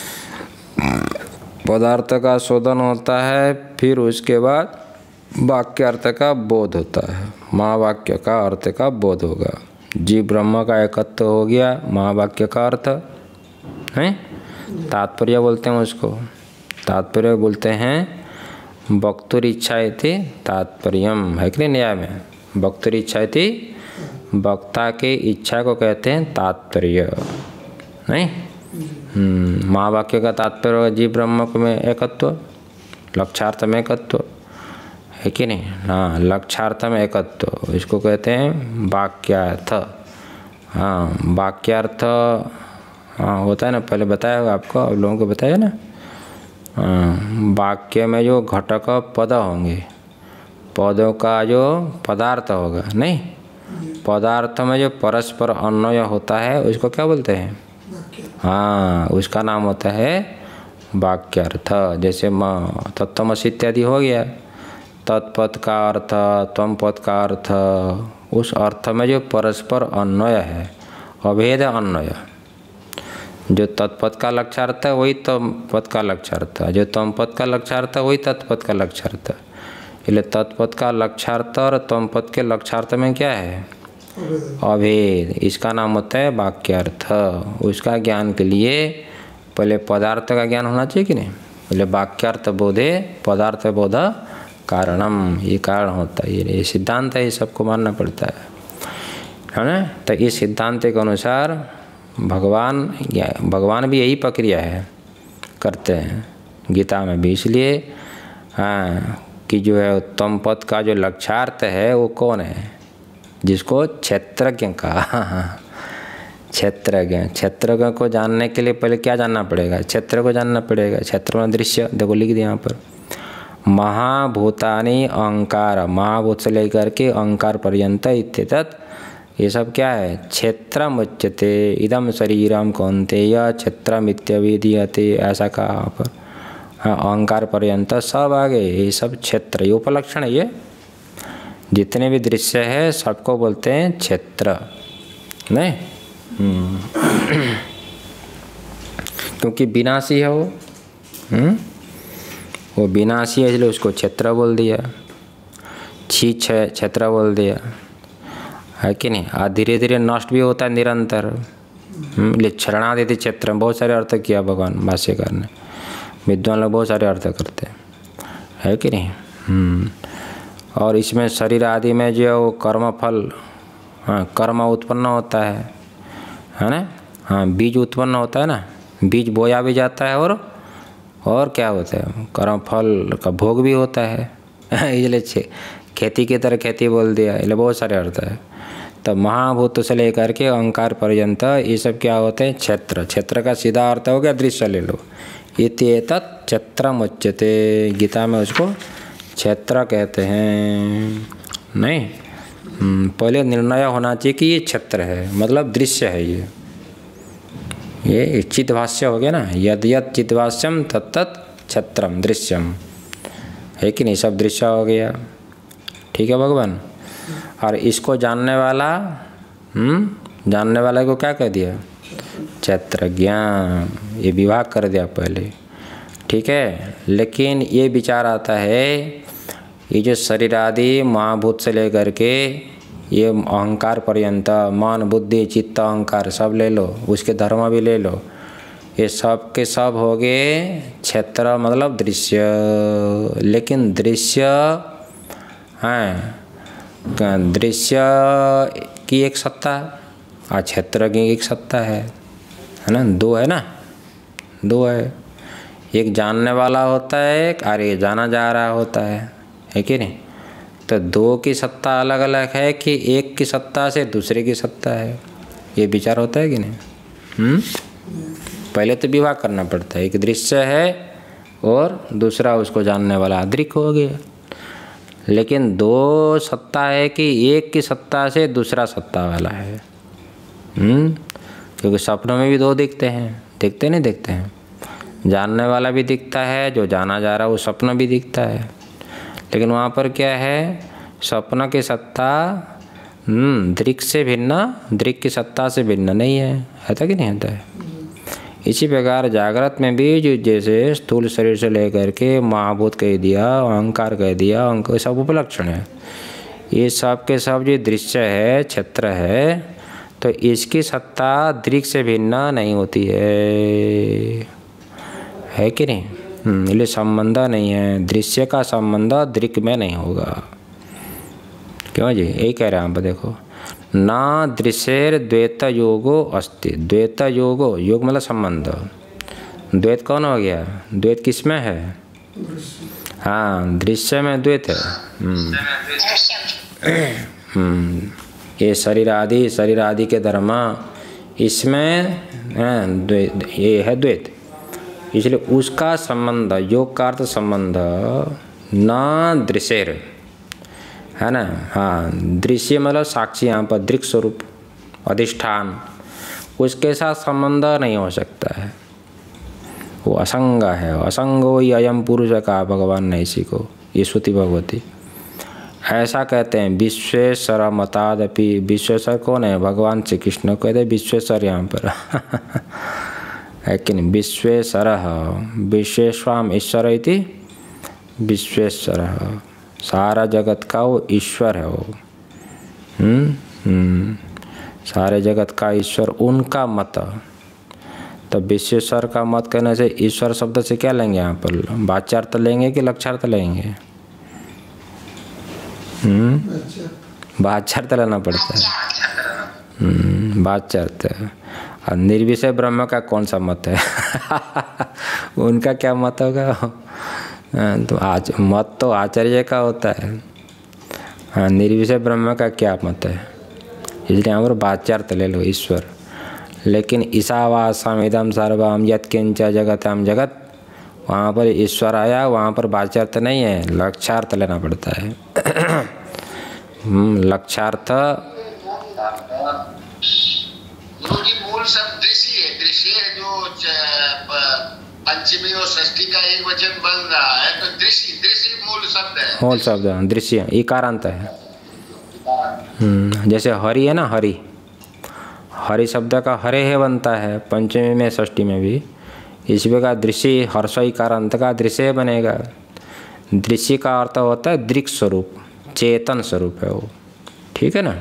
S1: फिर उसके बाद वाक्य अर्थ का बोध होता है। महावाक्य का अर्थ का बोध होगा। जीव ब्रह्म का एकत्व हो गया, महावाक्य का अर्थ है तात्पर्य बोलते हैं उसको। तात्पर्य बोलते हैं वक्तुर इच्छा इति तात्पर्यम, है कि नहीं न्याय में। वक्तुर इच्छा इति, वक्ता के इच्छा को कहते हैं तात्पर्य, नहीं। महावाक्य का तात्पर्य जीव ब्रह्म में एकत्व, लक्ष्यार्थ में एकत्व, है कि नहीं। हाँ, लक्ष्यार्थ में एकत्व, इसको कहते हैं वाक्यार्थ। हाँ, वाक्यार्थ हाँ होता है ना, पहले बताया होगा आपको, आप लोगों को बताया ना। वाक्य में जो घटक पद होंगे, पदों का जो पदार्थ होगा, नहीं, पदार्थ में जो परस्पर अन्वय होता है उसको क्या बोलते हैं। हाँ, उसका नाम होता है वाक्यार्थ। जैसे तत्त्वमसि इत्यादि हो गया, तत्पद का अर्थ, त्वम पद का अर्थ, उस अर्थ में जो परस्पर अन्वय है, अभेद अन्वय। जो तत्पद का लक्ष्यार्थ है वही तम पद का लक्ष्यार्थ है, जो तम पद का लक्ष्यार्थ है वही तत्पद का लक्ष्यार्थ है। इसलिए तत्पद का लक्ष्यार्थ और तम पद के लक्ष्यार्थ में क्या है, अभेद। इसका नाम होता है वाक्यार्थ। उसका ज्ञान के लिए पहले पदार्थ का ज्ञान होना चाहिए कि नहीं। पहले वाक्यार्थ बोधे पदार्थ बोध कारणम, ये कारण होता है, ये सिद्धांत है, ये सबको मानना पड़ता है ना। तो इस सिद्धांत के अनुसार भगवान भी यही प्रक्रिया है करते हैं गीता में भी। इसलिए कि जो है उत्तम पद का जो लक्ष्यार्थ है वो कौन है, जिसको क्षेत्रज्ञ कहा। क्षेत्रज्ञ को जानने के लिए पहले क्या जानना पड़ेगा, क्षेत्र को जानना पड़ेगा। क्षेत्र में दृश्य, देखो लिख दिया यहाँ पर, महाभूतानि अहंकार, महाभूत से लेकर के अहंकार पर्यंत इत्येतत्, ये सब क्या है, क्षेत्रम उच्यते। इदम शरीरम कौन्तेय क्षेत्रम इत्यभिधीयते, ऐसा कहा यहाँ पर। हाँ, अहंकार पर्यंत सब आगे, ये सब क्षेत्र, ये उपलक्षण है। ये जितने भी दृश्य है सबको बोलते हैं क्षेत्र, नहीं। क्योंकि विनाशी है वो विनाशी है, इसलिए उसको क्षेत्र बोल दिया। छीछ है, क्षेत्र बोल दिया, है कि नहीं। और धीरे धीरे नष्ट भी होता है निरंतर। क्षरणादिति क्षेत्र, बहुत सारे अर्थ किया भगवान भाष्यकार ने। विद्वान लोग बहुत सारे अर्थ करते हैं, है कि नहीं। और इसमें शरीर आदि में जो कर्म फल, हाँ, कर्म उत्पन्न होता है ना। हाँ, बीज उत्पन्न होता है ना, बीज बोया भी जाता है और क्या होता है, कर्म फल का भोग भी होता है। इसलिए खेती की तरह खेती बोल दिया, इसलिए बहुत सारे अर्थ है। तो महाभूत से लेकर के अहंकार पर्यंत ये सब क्या होते हैं, क्षेत्र। क्षेत्र का सीधा अर्थ हो गया दृश्य, ले लो। इत्येतत् क्षेत्रमुच्यते, गीता में उसको क्षेत्र कहते हैं। नहीं, पहले निर्णय होना चाहिए कि ये क्षेत्र है, मतलब दृश्य है। ये चित्तभाष्य हो गया ना, यद यद चित्तभाष्यम तत्तत् क्षेत्रम दृश्यम, है कि नहीं। सब दृश्य हो गया, ठीक है भगवान। और इसको जानने वाला को क्या कह दिया, क्षेत्रज्ञ, ये विभाग कर दिया पहले, ठीक है। लेकिन ये विचार आता है, ये जो शरीर आदि महाभूत से लेकर के ये अहंकार पर्यंत, मन बुद्धि चित्त अहंकार सब ले लो, उसके धर्म भी ले लो, ये सब के सब हो गए क्षेत्र, मतलब दृश्य। लेकिन दृश्य हैं, दृश्य की एक सत्ता, और क्षेत्रज्ञ की एक सत्ता है ना, दो है ना, दो है। एक जानने वाला होता है और एक जाना जा रहा होता है कि नहीं। तो दो की सत्ता अलग अलग है कि एक की सत्ता से दूसरे की सत्ता है, ये विचार होता है कि नहीं। पहले तो विवाह करना पड़ता है, एक दृश्य है और दूसरा उसको जानने वाला दृक् हो गया। लेकिन दो सत्ता है कि एक की सत्ता से दूसरा सत्ता वाला है। क्योंकि सपनों में भी दो दिखते हैं, दिखते नहीं दिखते हैं। जानने वाला भी दिखता है, जो जाना जा रहा है वो सपना भी दिखता है। लेकिन वहाँ पर क्या है, सपना की सत्ता दृक् से भिन्न, दृक् की सत्ता से भिन्न नहीं है, था कि नहीं होता है। इसी प्रकार जागृत में भी जो जैसे स्थूल शरीर से लेकर के महाभूत कह दिया, अहंकार कह दिया, अंक सब उपलक्षण है। ये सब के सब जो दृश्य है, क्षेत्र है, तो इसकी सत्ता दृक् से भिन्न नहीं होती है कि नहीं। इसलिए संबंध नहीं है, दृश्य का संबंध दृक् में नहीं होगा। क्यों जी, यही कह रहे हैं आप। देखो, ना दृश्येर द्वैत योगो अस्ति। द्वैत योगो, योग मतलब संबंध। द्वैत कौन हो गया, द्वैत किस में है। हाँ, दृश्य में द्वैत है। ये शरीर आदि के धर्म, इसमें ये है द्वैत। इसलिए उसका संबंध, योग का अर्थ संबंध, न दृश्येर है ना। हाँ, दृश्य मतलब साक्षी, यहाँ पर दृक् स्वरूप अधिष्ठान, उसके साथ संबंध नहीं हो सकता है, वो असंग है। असंगो ही अयम पुरुष का भगवान ने इसी को, ये श्रुति भगवती ऐसा कहते हैं। विश्वेश्वर मतादपि, विश्वेश्वर कौन है, भगवान श्री कृष्ण कहते हैं विश्वेश्वर यहाँ पर है कि नहीं। विश्वेश्वर विश्वेश्वाम ईश्वर इति विश्वेश्वर, सारा जगत का वो ईश्वर है वो। सारे जगत का ईश्वर उनका मत। तो विश्वेश्वर का मत कहने से ईश्वर शब्द से क्या लेंगे यहाँ पर, वाच्यार्थ लेंगे कि लक्ष्यार्थ लेंगे। वाच्यार्थ लेना पड़ता है, वाच्यार्थ। और निर्विषय ब्रह्म का कौन सा मत है उनका क्या मत होगा। तो आज मत तो आचार्य का होता है। हाँ, निर्विषय ब्रह्म का क्या मत है, इसलिए यहाँ पर वाच्यार्थ ले लो ईश्वर। लेकिन ईशावास्यम इदं सर्वम यत्किंच जगतम जगत, वहाँ पर ईश्वर आया, वहाँ पर वाच्यार्थ नहीं है, लक्ष्यार्थ लेना पड़ता है। लक्ष्यार्थ
S3: मूल शब्द दृश्य है। दृश्य है जो पंचमी और षष्ठी का एक वचन बन रहा है, तो दृश्य, दृश्य मूल शब्द है।
S1: मूल शब्द दृश्य, इकारांत है। जैसे हरि है ना, हरि, हरि शब्द का हरे है बनता है पंचमी में षष्ठी में भी। इस प्रकार दृश्य हर्ष इकारांत का दृश्य बनेगा। दृश्य का अर्थ होता है दृक् स्वरूप, चेतन स्वरूप है वो, ठीक है ना।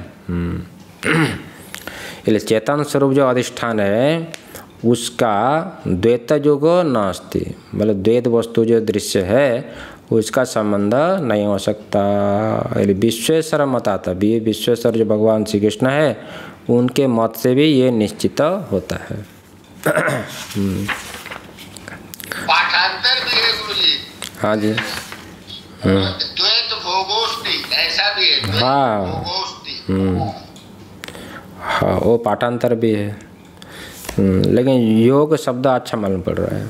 S1: इसलिए चेतन स्वरूप जो अधिष्ठान है उसका द्वैत योग नास्ति, मतलब द्वैत वस्तु जो दृश्य है उसका संबंध नहीं हो सकता। विश्वेश्वर मत आता भी, विश्वेश्वर जो भगवान श्री कृष्ण है उनके मत से भी ये निश्चित होता है।
S3: पाठांतर भी है गुरु जी।
S1: हाँ जी,
S3: द्वैत भोगोष्टि ऐसा भी है।
S1: हाँ हाँ, वो पाठांतर भी है। लेकिन योग शब्द अच्छा मालूम पड़ रहा है।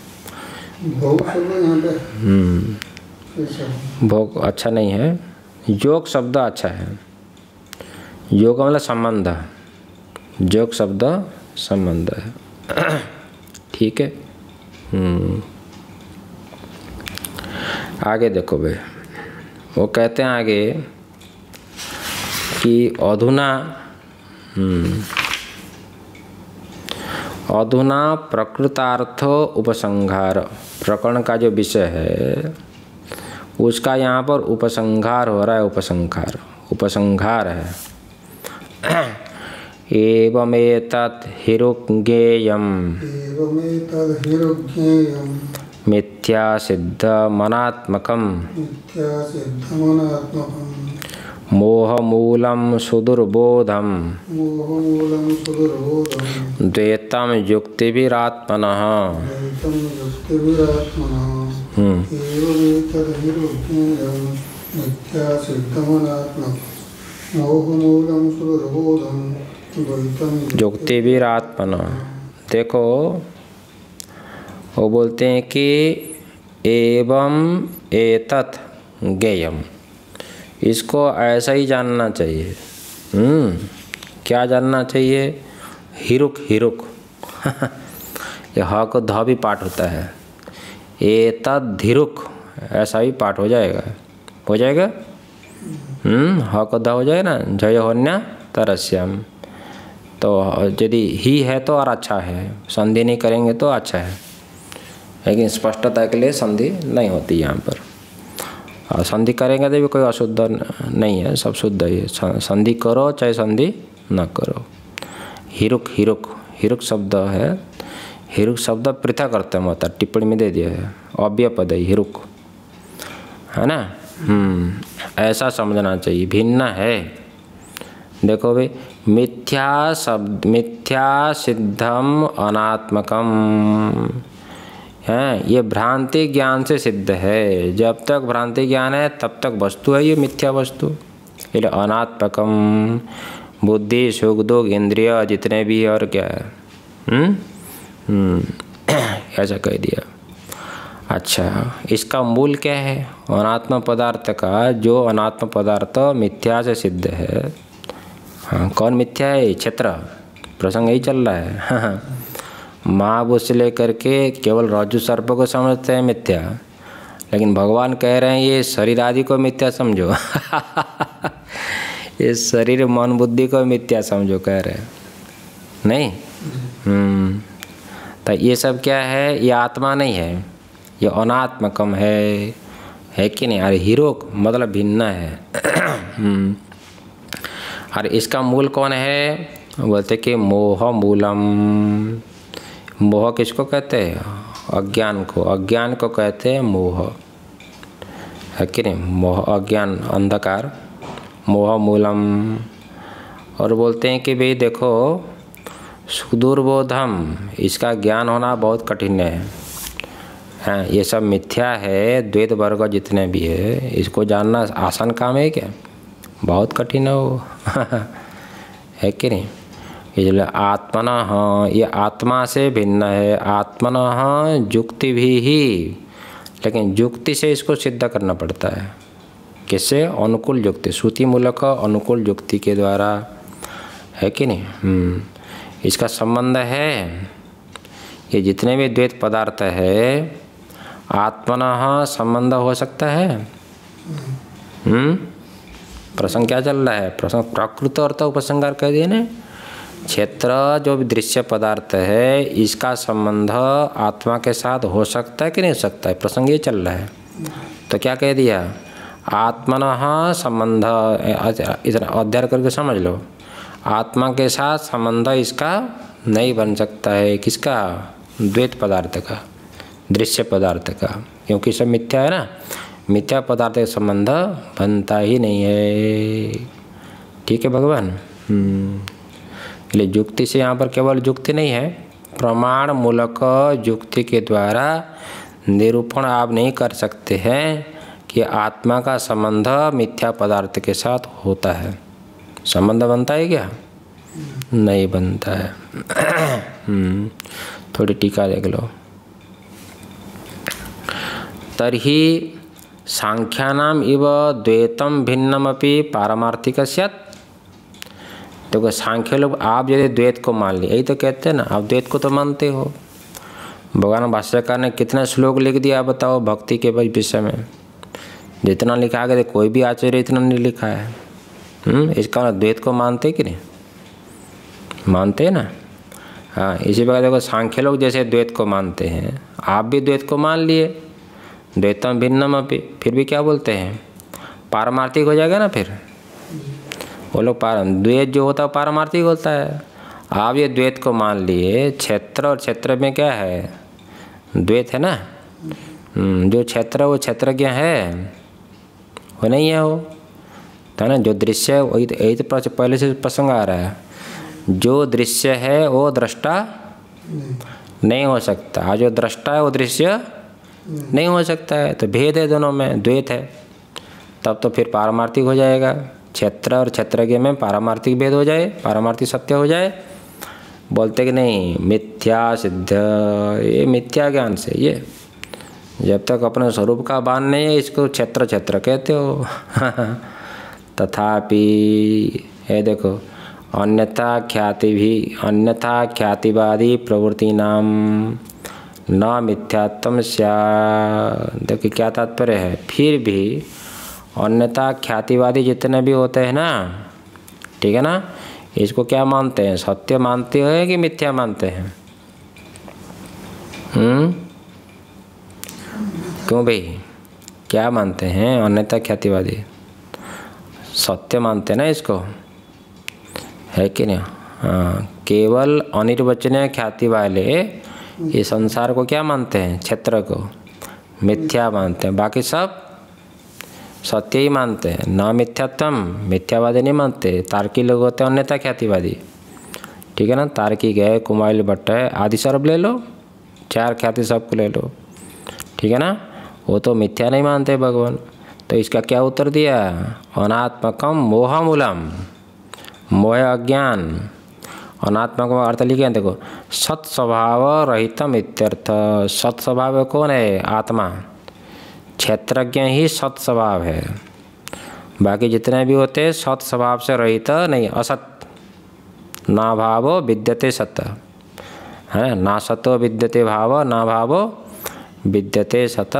S1: भोग अच्छा नहीं है, योग शब्द अच्छा है। योग मतलब संबंध, योग शब्द संबंध है, ठीक है। आगे देखो भाई, वो कहते हैं आगे कि अधुना अधुना प्रकृतार्थ उपसंहार, प्रकरण का जो विषय है उसका यहाँ पर उपसंहार हो रहा है। उपसंहार, उपसंहार है। एवमेतत् हिरुज्ञेयम् मिथ्या सिद्ध मनात्मकम् मोहमूलं सुदुर्बोधं
S2: मोहमूलं सुदुर्बोधं
S1: द्वैतं युक्तिभिरात्मनः
S2: द्वैतं युक्तिभिरात्मनः एवमेतदनिरुद्धेयं मिथ्यासिद्धमनात्मकं मोहमूलं सुदुर्बोधं द्वैतं
S1: युक्तिभिरात्मनः। देखो वो बोलते हैं कि एवं एतत् ज्ञेयम्, इसको ऐसा ही जानना चाहिए। क्या जानना चाहिए? हिरुक हिरुक ये ह को ध भी पाठ होता है, एतद् धिरुक ऐसा ही पाठ हो जाएगा। हो जाएगा? ह को ध हो जाएगा ना, जय होन्या तरस्यम। तो यदि ही है तो और अच्छा है, संधि नहीं करेंगे तो अच्छा है, लेकिन स्पष्टता के लिए संधि नहीं होती यहाँ पर। और संधि करेंगे तो भी कोई अशुद्ध नहीं है, सब शुद्ध ही है। संधि करो चाहे संधि न करो। हिरुक हिरुक हिरुक शब्द है, हिरुक शब्द पृथक अर्थ में होता है, टिप्पणी में दे दिया है, अव्यय पद है हिरुक, है ना। ऐसा समझना चाहिए, भिन्न है। देखो भाई, मिथ्या शब्द मिथ्या सिद्धम अनात्मकम है, ये भ्रांति ज्ञान से सिद्ध है। जब तक भ्रांति ज्ञान है तब तक वस्तु है ये मिथ्या वस्तु। इसलिए अनात्मकम, बुद्धि सुख दुख इंद्रिय जितने भी है और क्या है, ऐसा कह दिया। अच्छा, इसका मूल क्या है? अनात्म पदार्थ का, जो अनात्म पदार्थ मिथ्या से सिद्ध है। हाँ, कौन मिथ्या है? क्षेत्र, प्रसंग यही चल रहा है। हाँ, महाभूत से लेकर के केवल रज्जु सर्प को समझते हैं मिथ्या, लेकिन भगवान कह रहे हैं ये शरीर आदि को मिथ्या समझो। ये शरीर मन बुद्धि को मिथ्या समझो, कह रहे हैं नहीं। तो ये सब क्या है? ये आत्मा नहीं है, ये अनात्मकम है कि नहीं? अरे हिरोक मतलब भिन्न है। और इसका मूल कौन है? बोलते कि मोह मूलम। मोह किसको कहते हैं? अज्ञान को। अज्ञान को कहते हैं मोह, है कि नहीं? मोह अज्ञान अंधकार, मोह मूलम। और बोलते हैं कि भाई देखो, सुदुर्बोधम, इसका ज्ञान होना बहुत कठिन है। ये सब मिथ्या है, द्वैत वर्ग जितने भी है, इसको जानना आसान काम है क्या? बहुत कठिन है वो। है कि नहीं? इसलिए आत्मनः, ये आत्मा से भिन्न है। आत्मनः युक्ति भी ही, लेकिन युक्ति से इसको सिद्ध करना पड़ता है। किससे? अनुकूल युक्ति, श्रुति मूलक अनुकूल युक्ति के द्वारा, है कि नहीं? इसका संबंध है, ये जितने भी द्वैत पदार्थ है, आत्मनः संबंध हो सकता है। प्रसंग क्या चल रहा है? प्रसंग प्राकृत अर्थ उपसंहार कह दिए ना। क्षेत्र जो भी दृश्य पदार्थ है, इसका संबंध आत्मा के साथ हो सकता है कि नहीं हो सकता है? प्रसंग ये चल रहा है। तो क्या कह दिया? आत्मनः संबंध, इतना अध्ययन करके समझ लो। आत्मा के साथ संबंध इसका नहीं बन सकता है। किसका? द्वैत पदार्थ का, दृश्य पदार्थ का, क्योंकि सब मिथ्या है ना। मिथ्या पदार्थ का संबंध बनता ही नहीं है। ठीक है भगवान। इसलिए युक्ति से यहाँ पर केवल युक्ति नहीं है, प्रमाण मूलक युक्ति के द्वारा निरूपण आप नहीं कर सकते हैं कि आत्मा का संबंध मिथ्या पदार्थ के साथ होता है। संबंध बनता है क्या? नहीं बनता है। थोड़ी टीका देख लो। तर्हि सांख्यानाम इव द्वैतम भिन्नमपि पारमार्थिक स्यात्। देखो सांख्य लोग, आप यदि द्वैत को मान लिए, यही तो कहते हैं ना, आप द्वैत को तो मानते हो। भगवान भाष्यकार ने कितने श्लोक लिख दिया बताओ भक्ति के विषय में? जितना लिखा गया, कोई भी आचार्य इतना नहीं लिखा है। इसका द्वैत को मानते कि नहीं? मानते हैं ना। हाँ, इसी प्रकार देखो सांख्य लोग जैसे द्वैत को मानते हैं, आप भी द्वैत को मान लिए, द्वैतम भिन्नम अपि, फिर भी क्या बोलते हैं? पारमार्थिक हो जाएगा ना फिर। वो लोग द्वैत जो होता है पारमार्थिक होता है। आप ये द्वैत को मान लिए, क्षेत्र और क्षेत्र में क्या है? द्वैत है ना। जो क्षेत्र वो क्षेत्रज्ञ है, वो नहीं है वो। है ना। जो दृश्य है यही तो पहले से प्रसंग आ रहा है, जो दृश्य है वो दृष्टा नहीं हो सकता, और जो दृष्टा है वो दृश्य नहीं हो सकता है। तो भेद है दोनों में, द्वैत है, तब तो फिर पारमार्थिक हो जाएगा। क्षेत्र और क्षेत्रज्ञ में पारमार्थिक भेद हो जाए, पारमार्थिक सत्य हो जाए। बोलते कि नहीं मिथ्या सिद्ध, ये मिथ्या ज्ञान से, ये जब तक अपने स्वरूप का भान नहीं है इसको क्षेत्र क्षेत्र कहते हो। तथापि ये देखो, अन्यथा ख्यातिवादी प्रवृत्ति नाम न मिथ्यात्म स्यात्। देखिए क्या तात्पर्य है, फिर भी अन्यथा ख्यातिवादी जितने भी होते हैं ना, ठीक है ना, इसको क्या मानते हैं, सत्य मानते हैं कि मिथ्या मानते हैं? क्यों भाई, क्या मानते हैं अन्यथा ख्यातिवादी? सत्य मानते हैं ना इसको, है कि नहीं? हाँ, केवल अनिर्वचनीय ख्याति वाले ये संसार को क्या मानते हैं, क्षेत्र को मिथ्या मानते हैं, बाकी सब सत्य ही मानते हैं। न मिथ्यात्म, मिथ्यावादी नहीं मानते। तार्किक लोग होते हैं अन्यथा ख्यातिवादी, ठीक है ना। तार्किक है, कुमारिल भट्ट है, आदि सर्व ले लो, 4 ख्याति सबको ले लो, ठीक है ना। वो तो मिथ्या नहीं मानते भगवान। तो इसका क्या उत्तर दिया, अनात्मकम मोहमूलम, मोह अज्ञान। अनात्मक अर्थ लिखे हैं, देखो, सत्स्वभाव रहितम इत्यर्थ। सत्स्वभाव कौन है, आत्मा। क्षेत्रज्ञ ही सत्स्वभाव है, बाकी जितने भी होते हैं सत स्वभाव से रहित नहीं, असत। ना भावो विद्यते सत, है ना, सतो विद्यते भाव, ना भावो विद्यते सत।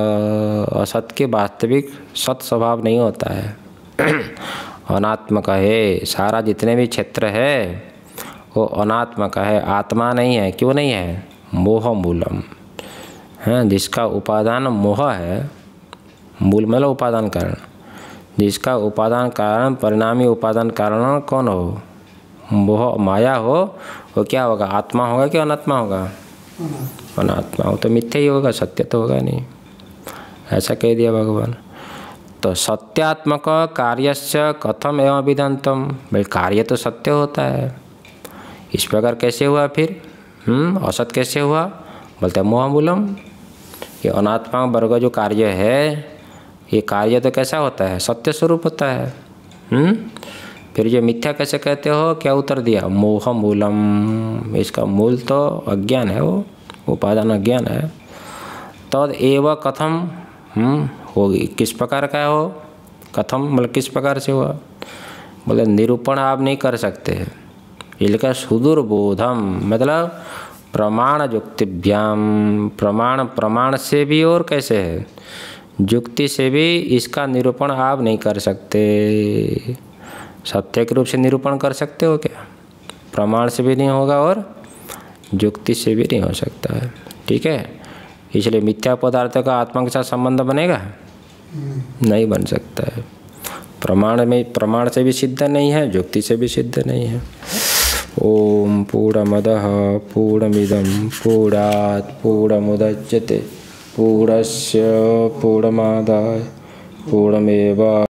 S1: असत के वास्तविक सत स्वभाव नहीं होता है। अनात्मक है, सारा जितने भी क्षेत्र है वो अनात्मक है, आत्मा नहीं है। क्यों नहीं है, मोह मूलम है, जिसका उपादान मोह है। मूल मतलब उपादान कारण, जिसका उपादान कारण परिणामी उपादान कारण कौन हो, मोह माया हो, वो क्या होगा, आत्मा होगा कि अनात्मा होगा? अनात्मा हो, तो मिथ्या ही होगा, सत्य तो होगा नहीं। ऐसा कह दिया भगवान। तो सत्यात्मक कार्यस्य कथम एवं विदंतम, भाई कार्य तो सत्य होता है, इस प्रकार कैसे हुआ फिर? असत कैसे हुआ? बोलते मोह मूलम। ये अनात्मा वर्ग जो कार्य है, ये कार्य तो कैसा होता है, सत्य स्वरूप होता है। फिर जो मिथ्या कैसे कहते हो, क्या उत्तर दिया, मोह मूलम। इसका मूल तो अज्ञान है, वो उपादान अज्ञान है। तद एव कथम होगी, किस प्रकार का हो, कथम मतलब किस प्रकार से हुआ? बोले निरूपण आप नहीं कर सकते, ये लिखा सुदूर बोधम, मतलब प्रमाण युक्तिभ्याम, प्रमाण से भी और कैसे है, युक्ति से भी इसका निरूपण आप नहीं कर सकते। सत्य के रूप से निरूपण कर सकते हो क्या? प्रमाण से भी नहीं होगा और युक्ति से भी नहीं हो सकता है, ठीक है। इसलिए मिथ्या पदार्थ का आत्मा के साथ संबंध बनेगा, नहीं बन सकता है। प्रमाण से भी सिद्ध नहीं है, युक्ति से भी सिद्ध नहीं है। ओम पूर्णमदः पूर्णमिदं पूर्णात् पूर्णमुदच्यते पूर्णस्य पूर्णमादाय पूर्णमेव